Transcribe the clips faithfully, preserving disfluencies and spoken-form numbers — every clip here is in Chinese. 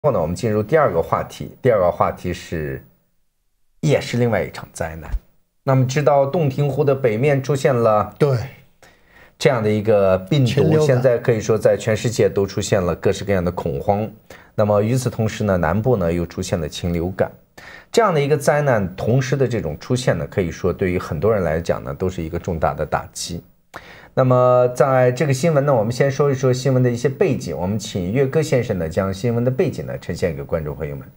后呢，我们进入第二个话题。第二个话题是，也是另外一场灾难。那么知道洞庭湖的北面出现了对这样的一个病毒，现在可以说在全世界都出现了各式各样的恐慌。那么与此同时呢，南部呢又出现了禽流感，这样的一个灾难同时的这种出现呢，可以说对于很多人来讲呢，都是一个重大的打击。那么在这个新闻呢，我们先说一说新闻的一些背景。我们请岳哥先生呢，将新闻的背景呢呈现给观众朋友们。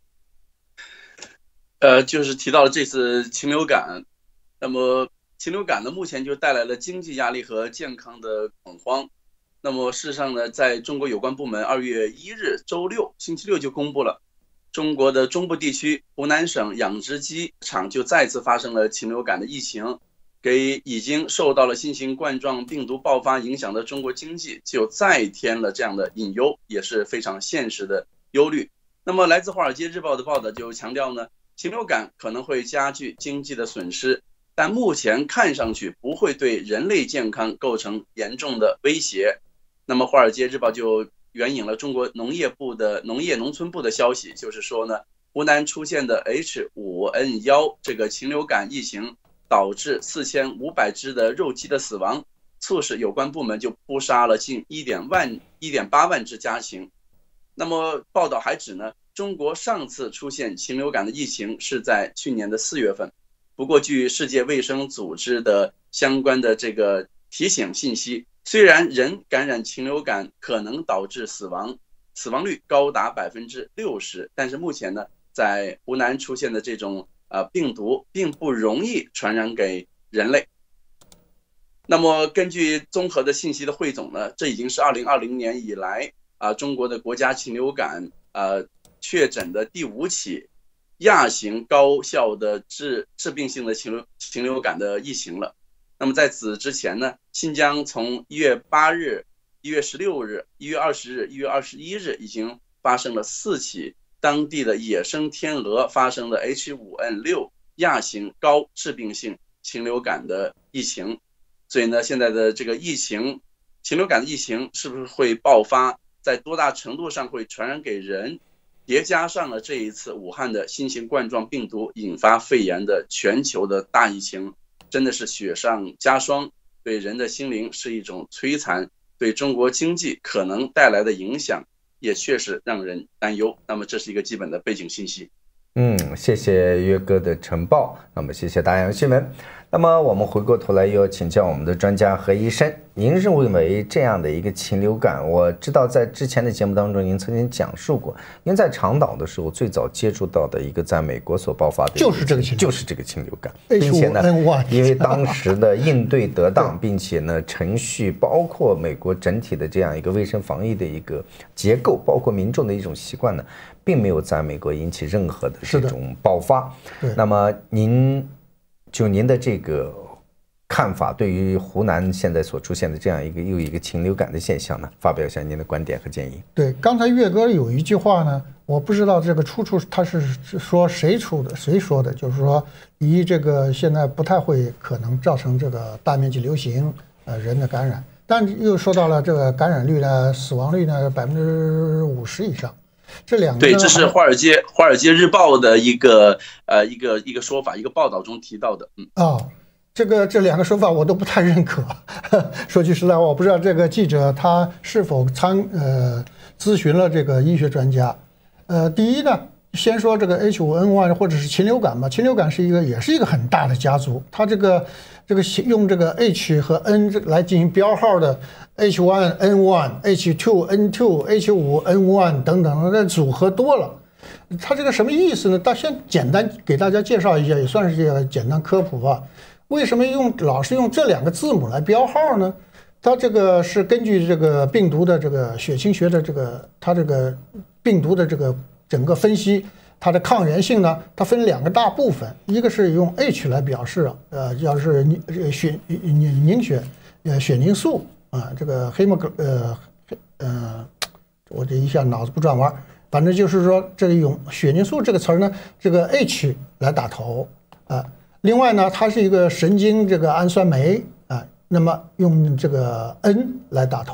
呃，就是提到了这次禽流感，那么禽流感呢，目前就带来了经济压力和健康的恐慌。那么事实上呢，在中国有关部门二月一日周六星期六就公布了，中国的中部地区湖南省养殖鸡场就再次发生了禽流感的疫情。给已经受到了新型冠状病毒爆发影响的中国经济就再添了这样的隐忧，也是非常现实的忧虑。那么来自华尔街日报的报道就强调呢，禽流感可能会加剧经济的损失，但目前看上去不会对人类健康构成严重的威胁。那么华尔街日报就援引了中国农业部的农业农村部的消息，就是说呢，湖南出现的 H 五 N 一 这个禽流感疫情导致四千五百只的肉鸡的死亡，促使有关部门就扑杀了近 一点八万只家禽。那么报道还指呢，中国上次出现禽流感的疫情是在去年的四月份。不过据世界卫生组织的相关的这个提醒信息，虽然人感染禽流感可能导致死亡，死亡率高达 百分之六十， 但是目前呢，在湖南出现的这种呃，病毒并不容易传染给人类。那么根据综合的信息的汇总呢，这已经是二零二零年以来啊、呃，中国的国家禽流感呃确诊的第五起亚型高效的致致病性的禽流禽流感的疫情了。那么在此之前呢，新疆从一月八日、一月十六日、一月二十日、一月二十一日已经发生了四起当地的野生天鹅发生的 H 五 N 六 亚型高致病性禽流感的疫情。所以呢，现在的这个疫情禽流感的疫情是不是会爆发，在多大程度上会传染给人，叠加上了这一次武汉的新型冠状病毒引发肺炎的全球的大疫情，真的是雪上加霜，对人的心灵是一种摧残，对中国经济可能带来的影响也确实让人担忧。那么这是一个基本的背景信息。 嗯，谢谢岳哥的晨报。那么谢谢大洋新闻。那么我们回过头来又要请教我们的专家何医生，您认为这样的一个禽流感，我知道在之前的节目当中您曾经讲述过，您在长岛的时候最早接触到的一个在美国所爆发的就是这个禽就是这个禽流感，并且呢，因为当时的应对得当，并且呢程序包括美国整体的这样一个卫生防疫的一个结构，包括民众的一种习惯呢，并没有在美国引起任何的这种爆发。那么您就您的这个看法，对于湖南现在所出现的这样一个又一个禽流感的现象呢，发表一下您的观点和建议。 对，刚才岳哥有一句话呢，我不知道这个出处他是说谁出的，谁说的，就是说一这个现在不太会可能造成这个大面积流行，呃人的感染，但又说到了这个感染率呢，死亡率呢百分之五十以上。这两个对，这是华尔街华尔街日报的一个呃一个一个说法，一个报道中提到的。嗯哦，这个这两个说法我都不太认可。说句实在话，我不知道这个记者他是否参呃咨询了这个医学专家。呃，第一呢，先说这个 H 五 N 一 或者是禽流感吧，禽流感是一个也是一个很大的家族，它这个这个用这个 H 和 N 来进行标号的。H 一 N 一 H 二 N 二 H 五 N 一 等等的组合多了，它这个什么意思呢？大先简单给大家介绍一下，也算是这个简单科普吧。为什么用老是用这两个字母来标号呢？它这个是根据这个病毒的这个血清学的这个它这个病毒的这个整个分析，它的抗原性呢，它分两个大部分，一个是用 H 来表示，呃，要是血凝凝血呃血凝素。啊，这个黑莫格呃呃，我这一下脑子不转弯，反正就是说这个用血凝素这个词儿呢，这个 H 来打头啊。另外呢，它是一个神经这个氨酸酶啊，那么用这个 N 来打头。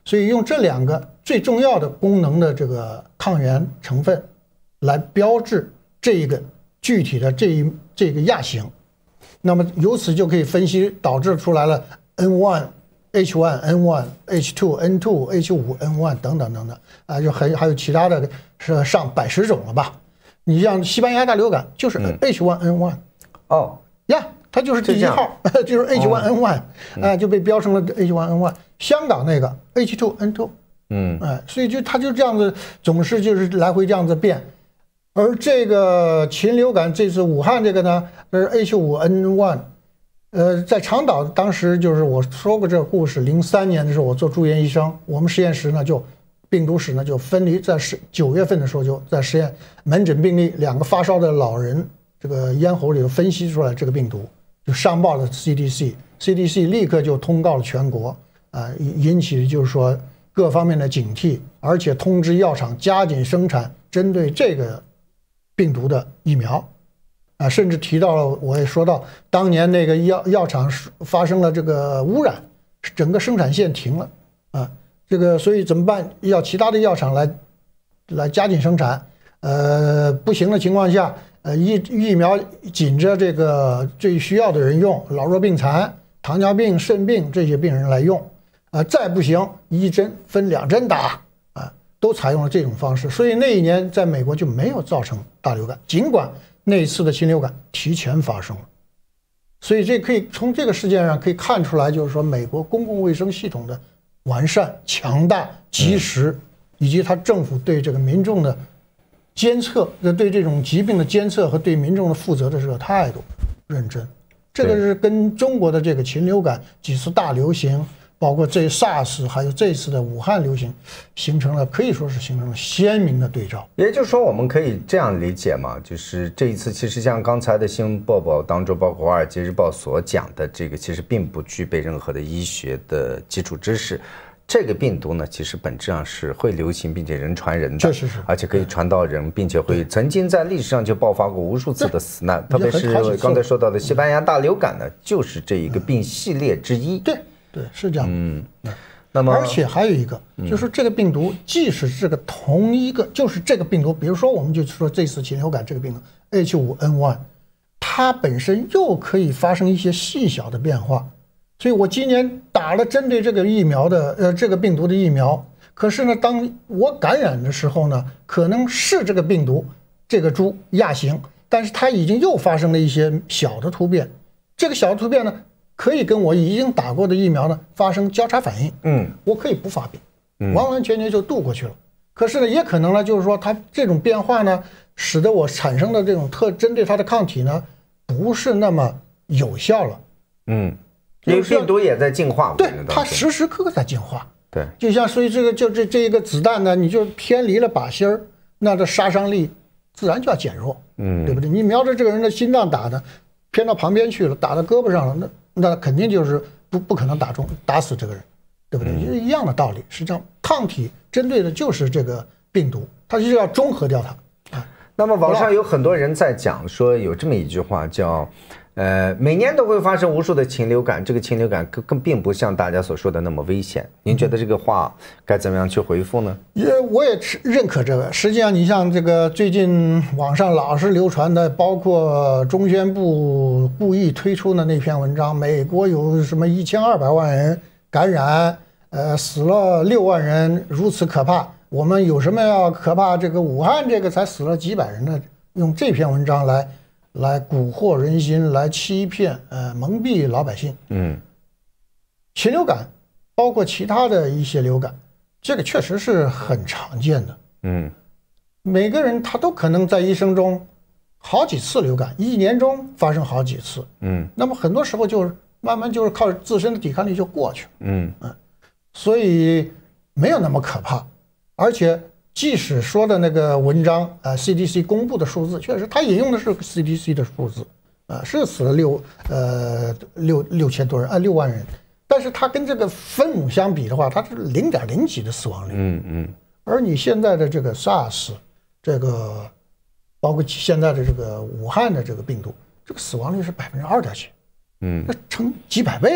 所以用这两个最重要的功能的这个抗原成分来标志这一个具体的这一这个亚型，那么由此就可以分析导致出来了 N 一 H 一 N 一 H 二 N 二 H 五 N 一等等等等啊，就还还有其他的是上百十种了吧？你像西班牙大流感就是 H 一 N 一哦呀，它就是第一号，就是 H 一 N 一啊，就被标成了 H 一 N 一。香港那个 H 二 N 二，嗯，哎，所以就它就这样子，总是就是来回这样子变。而这个禽流感这次武汉这个呢，是 H 五 N 一，呃，在长岛当时就是我说过这个故事，零三年的时候我做住院医生，我们实验室呢就病毒室呢就分离，在十九月份的时候就在实验门诊病例两个发烧的老人这个咽喉里头分析出来这个病毒，就上报了 C D C，C D C 立刻就通告了全国。啊，引起就是说各方面的警惕，而且通知药厂加紧生产针对这个病毒的疫苗，啊，甚至提到了，我也说到当年那个药药厂发生了这个污染，整个生产线停了，啊，这个所以怎么办？要其他的药厂来来加紧生产，呃，不行的情况下，呃，疫疫苗紧着这个最需要的人用，老弱病残、糖尿病、肾病这些病人来用。啊，再不行，一针分两针打啊，都采用了这种方式，所以那一年在美国就没有造成大流感，尽管那一次的禽流感提前发生了，所以这可以从这个事件上可以看出来，就是说美国公共卫生系统的完善、强大、及时，以及他政府对这个民众的监测、对这种疾病的监测和对民众的负责的这个态度认真，这个是跟中国的这个禽流感几次大流行。包括这 SARS 还有这次的武汉流行，形成了可以说是形成了鲜明的对照。 也就是说，我们可以这样理解嘛，就是这一次其实像刚才的新闻报道当中，包括《华尔街日报》所讲的这个，其实并不具备任何的医学的基础知识。这个病毒呢，其实本质上是会流行，并且人传人的， 确实是， 而且可以传到人，并且会曾经在历史上就爆发过无数次的死难，特别是刚才说到的西班牙大流感呢，就是这一个病系列之一。 对。对，是这样。 嗯，那么而且还有一个，就是这个病毒，即使是这个同一个，就是这个病毒，比如说我们就说这次禽流感这个病毒 H 五 N 一，它本身又可以发生一些细小的变化。所以我今年打了针对这个疫苗的，呃，这个病毒的疫苗，可是呢，当我感染的时候呢，可能是这个病毒这个株亚型，但是它已经又发生了一些小的突变，这个小的突变呢。可以跟我已经打过的疫苗呢发生交叉反应，嗯，我可以不发病，完完全全就度过去了。可是呢，也可能呢，就是说它这种变化呢，使得我产生的这种特针对它的抗体呢，不是那么有效了。 嗯，因为病毒也在进化， 对，它时时刻刻在进化。 对， 就像所以这个就这这一个子弹呢，你就偏离了靶心儿，那这杀伤力自然就要减弱，嗯，对不对？你瞄着这个人的心脏打的，偏到旁边去了，打到胳膊上了，那。那肯定就是不不可能打中打死这个人，对不对？嗯、一样的道理。实际上，抗体针对的就是这个病毒，它就是要中和掉它。啊， 那么网上有很多人在讲说，有这么一句话叫，呃，每年都会发生无数的禽流感，这个禽流感更更并不像大家所说的那么危险。您觉得这个话该怎么样去回复呢？ 也我也认可这个。实际上，你像这个最近网上老是流传的，包括中宣部故意推出的那篇文章，美国有什么一千二百万人感染，呃，死了六万人，如此可怕。我们有什么要可怕？这个武汉这个才死了几百人呢？用这篇文章来。来蛊惑人心，来欺骗、呃蒙蔽老百姓。嗯，禽流感包括其他的一些流感，这个确实是很常见的。嗯，每个人他都可能在一生中好几次流感，一年中发生好几次。嗯，那么很多时候就是慢慢就是靠自身的抵抗力就过去了。嗯嗯，所以没有那么可怕，而且。即使说的那个文章啊、呃、，C D C 公布的数字，确实他引用的是 C D C 的数字，啊、呃，是死了六呃六六千多人啊、呃、六万人，但是它跟这个分母相比的话，它是零点零几的死亡率，嗯嗯，而你现在的这个 SARS， 这个包括现在的这个武汉的这个病毒，这个死亡率是百分之二点几，嗯，那成几百倍啊，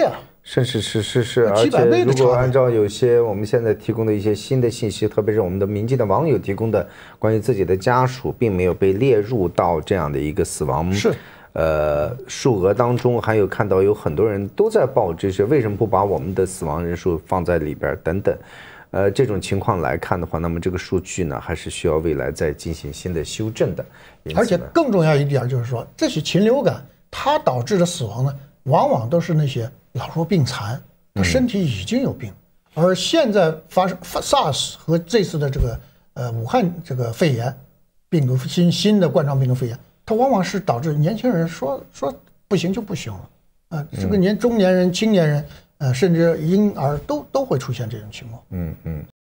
是是是是是，而且如果按照有些我们现在提供的一些新的信息，特别是我们的民间的网友提供的关于自己的家属并没有被列入到这样的一个死亡是呃数额当中，还有看到有很多人都在报这些，为什么不把我们的死亡人数放在里边等等，呃这种情况来看的话，那么这个数据呢还是需要未来再进行新的修正的。 而且更重要一点就是说，这些禽流感它导致的死亡呢，往往都是那些老弱病残，他身体已经有病，而现在发生 SARS 和这次的这个呃武汉这个肺炎病毒新新的冠状病毒肺炎，它往往是导致年轻人说说不行就不行了啊、呃，这个年中年人、青年人呃甚至婴儿都都会出现这种情况。 嗯嗯。